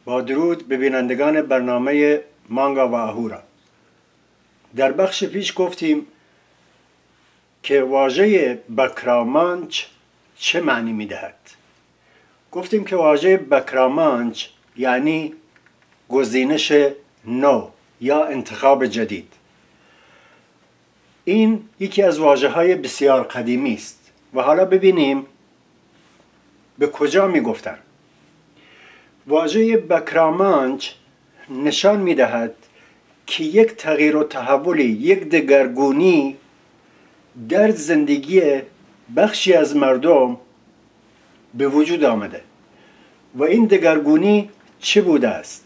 با درود به بینندگان برنامه مانگا و اهورا. در بخش پیش گفتیم که واژه بکرامانچ چه معنی می‌دهد. گفتیم که واژه بکرامانچ یعنی گزینش نو یا انتخاب جدید. این یکی از واژه‌های بسیار قدیمی است و حالا ببینیم به کجا می‌گفتند. واژه بکرامانچ نشان می‌دهد که یک تغییر و تحولی، یک دگرگونی در زندگی بخشی از مردم به وجود آمده و این دگرگونی چه بوده است؟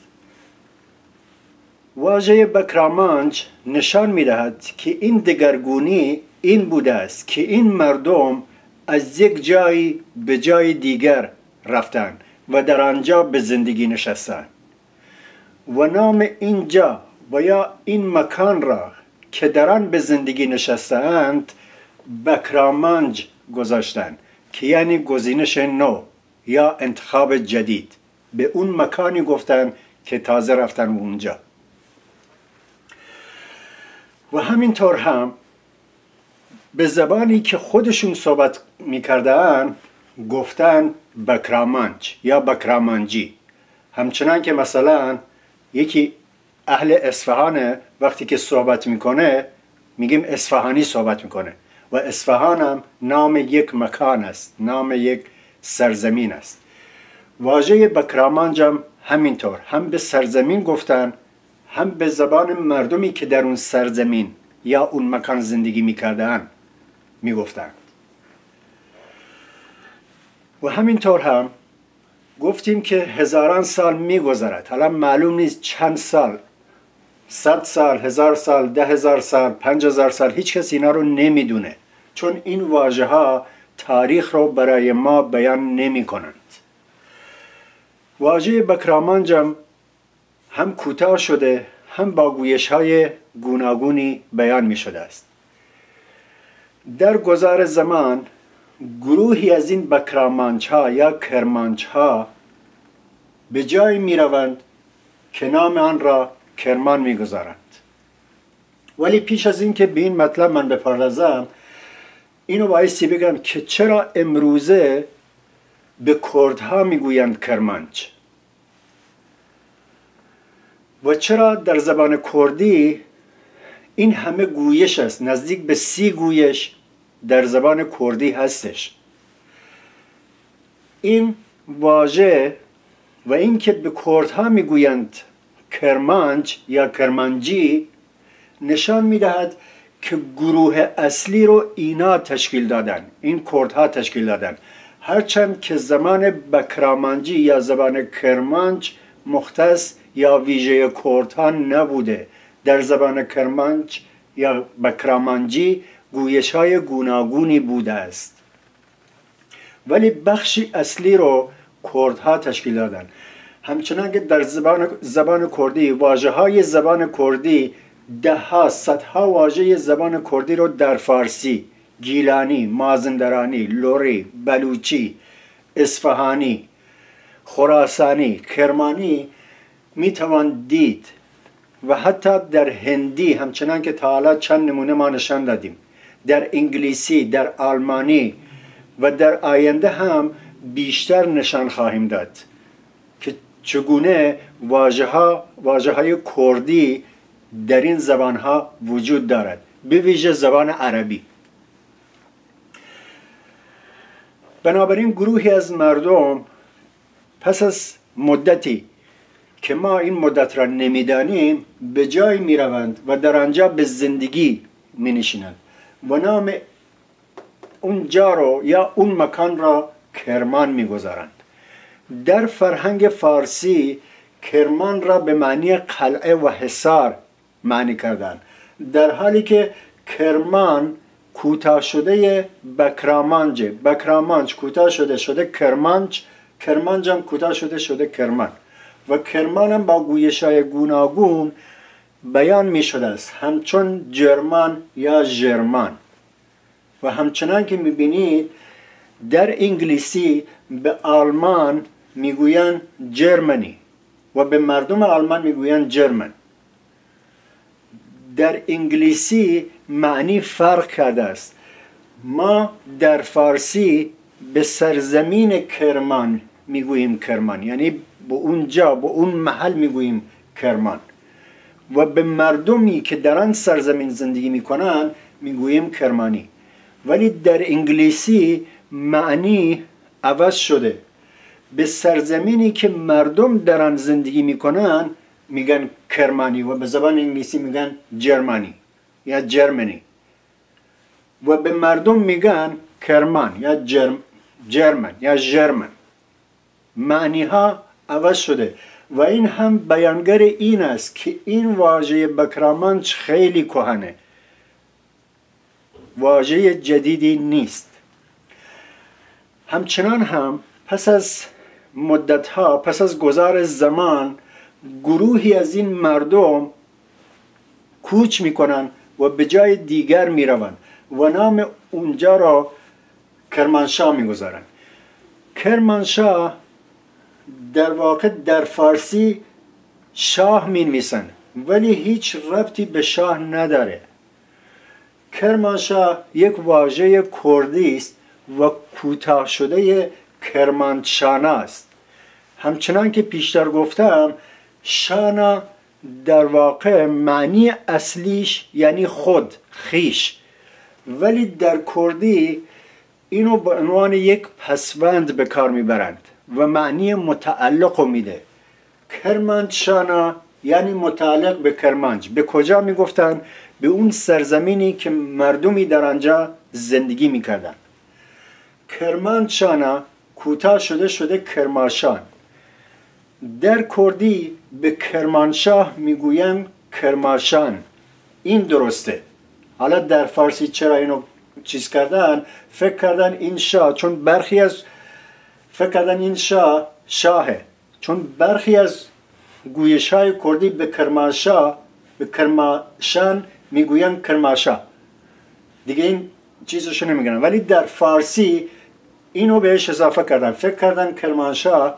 واژه بکرامانچ نشان می‌دهد که این دگرگونی این بوده است که این مردم از یک جایی به جای دیگر رفتند و در آنجا به زندگی نشستند و نام اینجا و یا این مکان را که در آن به زندگی نشستند بکرامانچ گذاشتند که یعنی گزینش نو یا انتخاب جدید. به اون مکانی گفتن که تازه رفتن اونجا. و همینطور هم به زبانی که خودشون صحبت میکردن گفتن بکرامانچ یا بکرامانجی. همچنان که مثلا یکی اهل اصفهان وقتی که صحبت میکنه میگیم اصفهانی صحبت میکنه و اصفهان هم نام یک مکان است، نام یک سرزمین است. واژه بکرامانچ هم همینطور، هم به سرزمین گفتن هم به زبان مردمی که در اون سرزمین یا اون مکان زندگی میکردن میگفتن. و همینطور هم گفتیم که هزاران سال میگذرد، حالا معلوم نیست چند سال، 100 سال، 1000 سال، 10,000 سال، 5000 سال، هیچ کس اینا رو نمیدونه، چون این واژه ها تاریخ رو برای ما بیان نمی کنند. واژه بکرامانچ هم کوتاه شده هم با گویش های گوناگونی بیان می شده است. در گذار زمان گروهی از این بکرامانچ ها یا کرمانچ ها به جای می روند که نام آن را کرمان می گذارند. ولی پیش از این که به این مطلب من بپردازم اینو بایستی بگم که چرا امروزه به کردها می گویند کرمانچ و چرا در زبان کردی این همه گویش است، نزدیک به 30 گویش در زبان کردی هستش. این واژه و این که به کردها میگویند کرمانچ یا کرمانجی نشان میدهد که گروه اصلی رو اینا تشکیل دادن، این کردها تشکیل دادن، هرچند که زبان بکرامانجی یا زبان کرمانچ مختص یا ویژه کردها نبوده. در زبان کرمانچ یا بکرامانجی گویش های گوناگونی بوده است، ولی بخشی اصلی رو کردها تشکیل دادن. همچنان که در زبان کردی واژه های زبان کردی دهها صدها واژه زبان کردی رو در فارسی، گیلانی، مازندرانی، لوری، بلوچی، اصفهانی، خراسانی، کرمانی میتوان دید و حتی در هندی همچنان که تا حالا چند نمونه ما نشان دادیم، در انگلیسی، در آلمانی و در آینده هم بیشتر نشان خواهیم داد که چگونه واژه های کردی در این زبان ها وجود دارد، به ویژه زبان عربی. بنابراین گروهی از مردم پس از مدتی که ما این مدت را نمیدانیم به جای می روند و در آنجا به زندگی می نشینند و نام اون جا رو یا اون مکان را کرمان می گذارند. در فرهنگ فارسی کرمان را به معنی قلعه و حصار معنی کردند، در حالی که کرمان کوتاه شده بکرامانچ کوتاه شده کرمانچ، کرمانچ هم کوتاه شده کرمان و کرمان هم با گویش‌های گوناگون بیان می شده است، همچون جرمان یا ژرمان. و همچنان که می بینید در انگلیسی به آلمان می گویند جرمنی و به مردم آلمان میگویند جرمن. در انگلیسی معنی فرق کرده است. ما در فارسی به سرزمین کرمان میگوییم کرمان، یعنی به اونجا، به اون محل میگوییم کرمان، و به مردمی که در آن سرزمین زندگی میکنن میگوییم کرمانی. ولی در انگلیسی معنی عوض شده. به سرزمینی که مردم در آن زندگی میکنن میگن کرمانی و به زبان انگلیسی میگن جرمانی یا جرمنی، و به مردم میگن کرمان یا جرمن یا ژرمن. معنی ها عوض شده و این هم بیانگر این است که این واژه بکرامنچ خیلی کهنه، واژه جدیدی نیست. همچنان هم پس از مدتها، پس از گذار زمان، گروهی از این مردم کوچ میکنن و به جای دیگر میروند و نام اونجا را کرمانشاه میگذارن. کرمانشاه در واقع در فارسی شاه مینویسن ولی هیچ ربطی به شاه نداره. کرمانشاه یک واژه کردی است و کوتاه شده کرمانشانا است. همچنان که پیشتر گفتم، شانا در واقع معنی اصلیش یعنی خود، خیش، ولی در کردی اینو به عنوان یک پسوند به کار میبرند و معنی متعلق رو میده. کرمانشانا یعنی متعلق به کرمانج. به کجا میگفتن؟ به اون سرزمینی که مردمی در آنجا زندگی میکردن. کرمانشانا کوتاه شده کرمانشاه. در کردی به کرمانشاه میگوین کرمانشان. این درسته. حالا در فارسی چرا اینو چیز کردن؟ فکر کردن این شاه، چون برخی از فکر کردن این شاهه، چون برخی از گویش های کردی به کرمانشاه، به کرمانشان میگوین کرمانشاه، دیگه این چیزشو نمیگن. ولی در فارسی اینو بهش اضافه کردن، فکر کردن کرمانشاه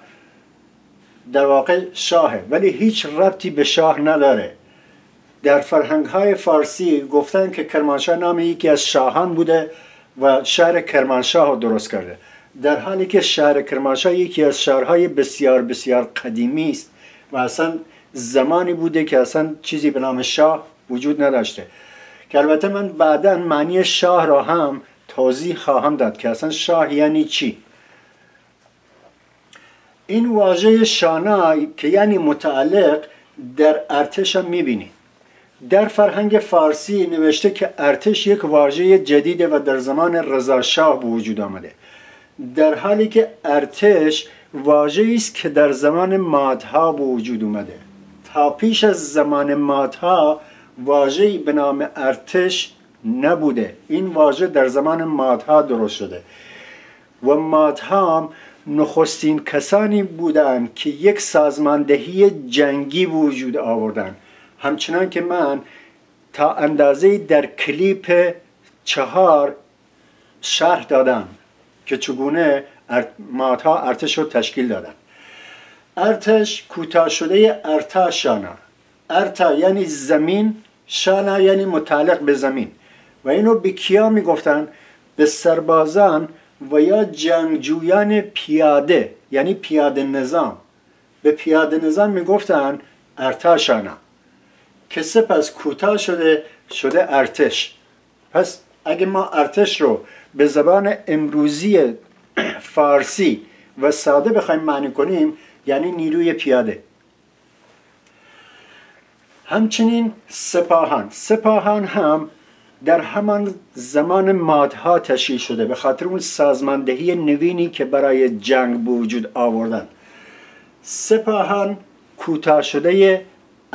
در واقع شاهه ولی هیچ ربطی به شاه نداره. در فرهنگ های فارسی گفتن که کرمانشاه نام یکی از شاهان بوده و شهر کرمانشاه رو درست کرده، در حالی که شهر کرمانشاه یکی از شهرهای بسیار بسیار قدیمی است و اصلا زمانی بوده که اصلا چیزی به نام شاه وجود نداشته، که البته من بعداً معنی شاه را هم توضیح خواهم داد که اصلا شاه یعنی چی. این واژه شانا که یعنی متعلق در ارتش هم میبینید. در فرهنگ فارسی نوشته که ارتش یک واژه جدیده و در زمان رضا شاه به وجود آمده، در حالی که ارتش واژه‌ای است که در زمان مادها به وجود اومده. تا پیش از زمان مادها واژه‌ای به نام ارتش نبوده. این واژه در زمان مادها درست شده و مادها هم نخستین کسانی بودند که یک سازماندهی جنگی وجود آوردند. همچنان که من تا اندازه در کلیپ 4 شرح دادم که چگونه مادها ارتش رو تشکیل دادن. ارتش کوتاه شده ارتا شانا. ارتا یعنی زمین، شانا یعنی متعلق به زمین. و اینو به کیا میگفتن؟ به سربازان و یا جنگجویان پیاده، یعنی پیاده نظام. به پیاده نظام میگفتن ارتاشانا، که سپس کوتاه شده ارتش. پس اگه ما ارتش رو به زبان امروزی فارسی و ساده بخوایم معنی کنیم یعنی نیروی پیاده. همچنین سپاهان هم در همان زمان مادها تشکیل شده به خاطر اون سازماندهی نوینی که برای جنگ به وجود آوردن. سپاهان کوتاه شده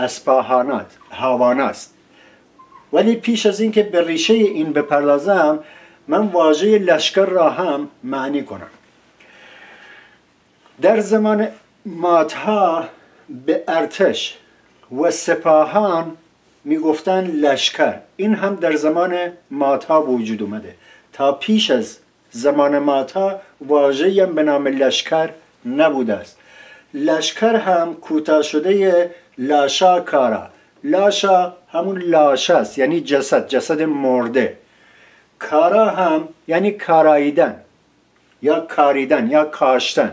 هاوان است. ولی پیش از اینکه به ریشه این بپردازم، من واژه لشکر را هم معنی کنم. در زمان مادها به ارتش و سپاهان میگفتن لشکر. این هم در زمان مادها به وجود اومده. تا پیش از زمان مادها واژه‌ای هم به نام لشکر نبوده است. لشکر هم کوتاه شده لاشا کارا. لاشا همون لاشه است، یعنی جسد مرده. کارا هم یعنی کاراییدن یا کاریدن یا کاشتن.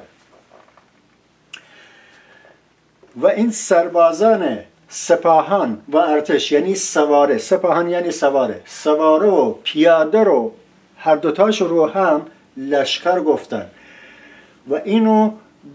و این سربازان سپاهان و ارتش یعنی سواره، سپاهان یعنی سواره و پیاده رو هر دوتاش رو هم لشکر گفتن و اینو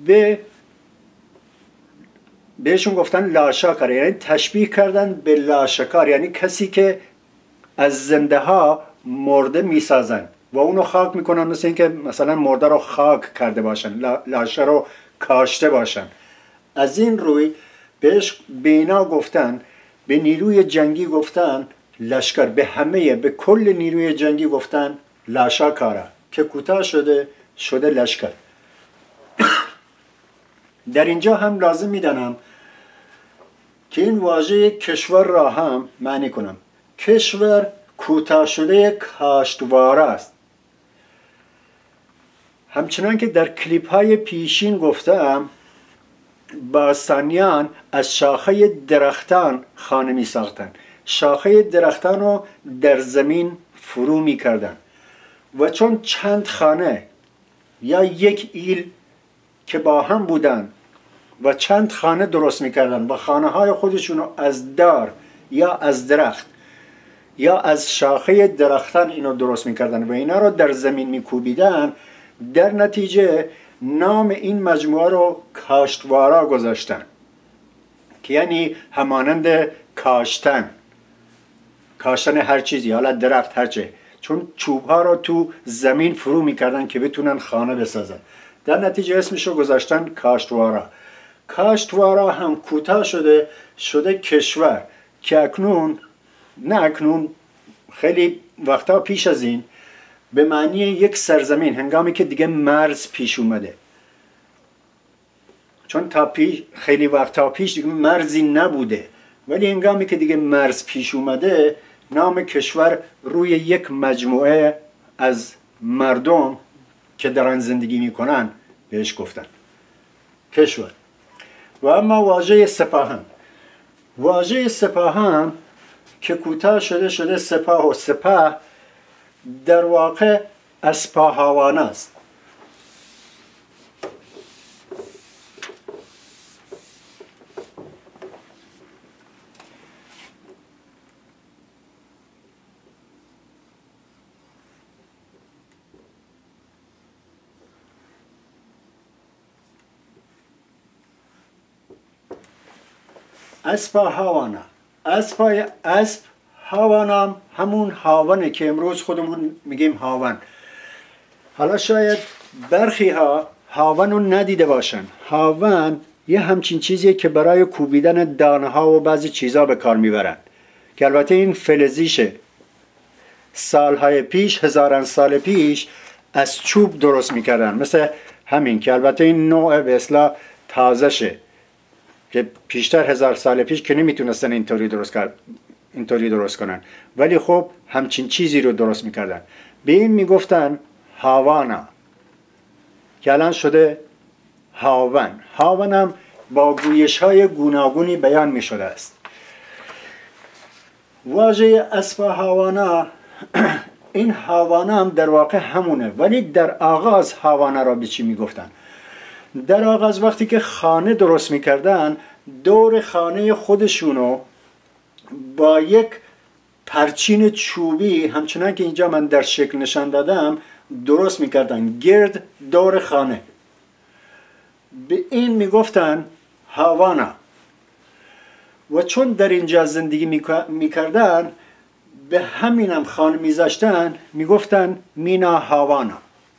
بهشون گفتن لاشکر، یعنی تشبیه کردن به لاشکر، یعنی کسی که از زنده ها مرده میسازن و اونو خاک میکنن، مثل اینکه مثلا مرده رو خاک کرده باشن، لاشه رو کاشته باشن. از این روی بهش بینا گفتن، به نیروی جنگی گفتن لشکر، به کل نیروی جنگی گفتن لاشکارا که کوتاه شده لشکر. در اینجا هم لازم میدانم که این واژه کشور را هم معنی کنم. کشور کوتاه شده کاشتواره است. همچنان که در کلیپ های پیشین گفتم، باستانیان از شاخه درختان خانه می ساختن. شاخه درختان رو در زمین فرو می کردن و چون چند خانه یا یک ایل که با هم بودن و چند خانه درست می کردن و خانه های خودشون رو از دار یا از درخت یا از شاخه درختان اینو درست می کردن و اینا رو در زمین می کوبیدن، در نتیجه نام این مجموعه رو کاشتوارا گذاشتن که یعنی همانند کاشتن هر چیزی، حالا درخت هرچه، چون چوب ها رو تو زمین فرو میکردن که بتونن خانه بسازن، در نتیجه اسمش رو گذاشتن کاشتوارا. کاشتوارا هم کوتاه شده کشور که اکنون خیلی وقتا پیش از این به معنی یک سرزمین، هنگامی که دیگه مرز پیش اومده، چون تا خیلی وقتا پیش دیگه مرزی نبوده، ولی هنگامی که دیگه مرز پیش اومده نام کشور روی یک مجموعه از مردم که درن زندگی میکنن بهش گفتن کشور. و اما واژه سپاهان که کوتاه شده سپاه و سپاه، در واقع اسپاهاوان است. اسب هاوانم همون هاونه که امروز خودمون میگیم هاون. حالا شاید برخی ها هاون رو ندیده باشن. هاون یه همچین چیزیه که برای کوبیدن دانه ها و بعضی چیزا به کار میبرن که البته این فلزیشه. سالهای پیش، هزاران سال پیش از چوب درست میکردن، مثل همین که البته این نوع به اصطلاح تازه شه که پیشتر 1000 سال پیش که نمیتونستن اینطوری درست کنن، ولی خب همچین چیزی رو درست میکردن. به این میگفتن هاوانا که الان شده هاون. هاون هم با گویش های گوناگونی بیان میشده است. واژه اسب هاوانا این هاوانا هم در واقع همونه، ولی در آغاز هاوانا را به چی میگفتن؟ در آغاز وقتی که خانه درست میکردن، دور خانه خودشونو با یک پرچین چوبی، همچنان که اینجا من در شکل نشان دادم، درست میکردن گرد دور خانه. به این میگفتن هاوانا. و چون در اینجا زندگی میکردن، به همینم خانه میذاشتن، میگفتن مینا هاوانا.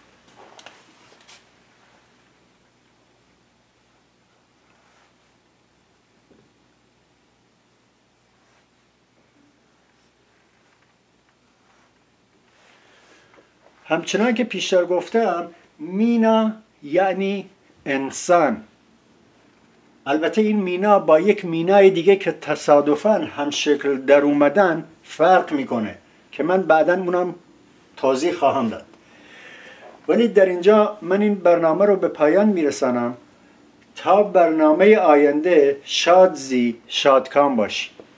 همچنان که پیشتر گفتم، مینا یعنی انسان. البته این مینا با یک مینای دیگه که تصادفاً هم شکل در اومدن فرق میکنه که من بعداً اونم توضیح خواهم داد. ولی در اینجا من این برنامه رو به پایان میرسانم. تا برنامه آینده شاد زی شادکام باشی.